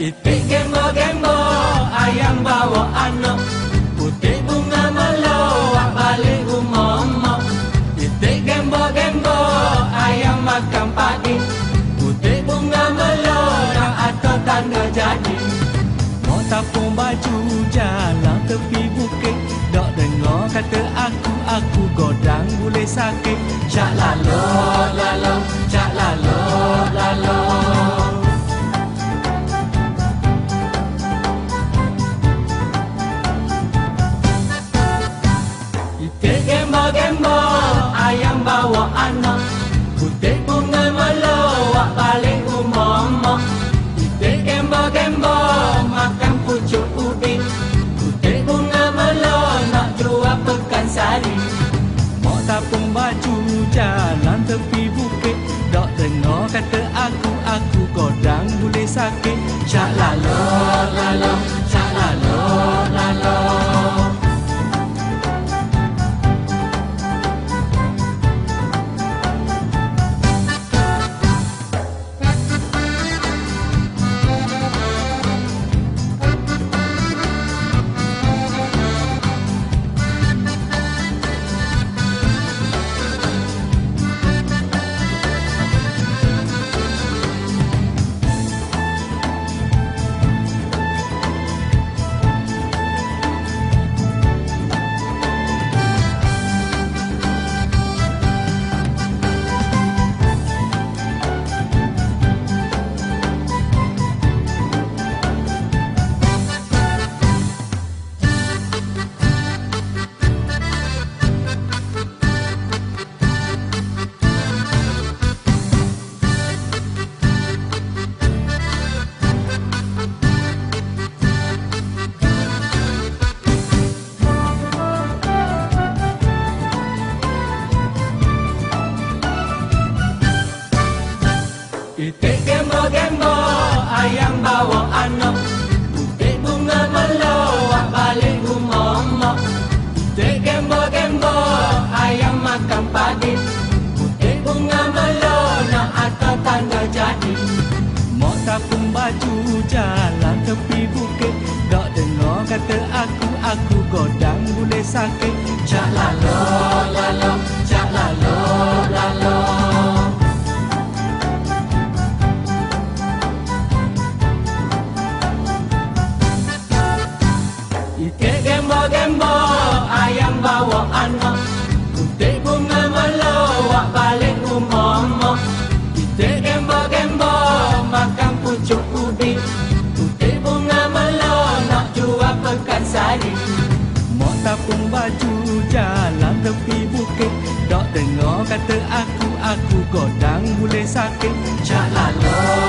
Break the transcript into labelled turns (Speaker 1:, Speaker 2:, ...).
Speaker 1: Itik gembo-gembo, ayam bawa anak. Putih bunga melawak balik rumah mak. Itik gembo-gembo, ayam makan pagi. Putih bunga melawak atau tanda jadi. Mau tapung baju jalan tepi bukit. Dok dengar kata aku godang boleh sakit. Cak lalo, lalo, cak lalo, lalo. Itik gembo-gembo, ayam bawa anak. Putih bunga melawak balik rumah mak. Itik gembo-gembo, makan pucuk ubi. Putih bunga melawak nak jual pekan sari. Mau tapung baju jalan tepi bukit. Dok dengar kata aku godang boleh sakit. Cak lalo, lalo, cak lalo, lalo. Itik gembo-gembo, ayam bawa anak. Putih bunga melawak balik rumah mak. Itik gembo-gembo, ayam makan padi. Putih bunga melawak nak atau tanda jadi. Mau tapung baju jalan tepi bukit. Dok dengar kata aku godang boleh sakit. Cak lalo, lalo, cak lalo, lalo. Itik gembo-gembo, ayam bawa anak. Putih bunga melawak balik rumah mak. Itik gembo-gembo, makan pucuk ubi. Putih bunga melawak nak jual pekan sari. Mau tapung baju jalan tepi bukit. Dok dengar kata aku godang boleh sakit. Cak lalo,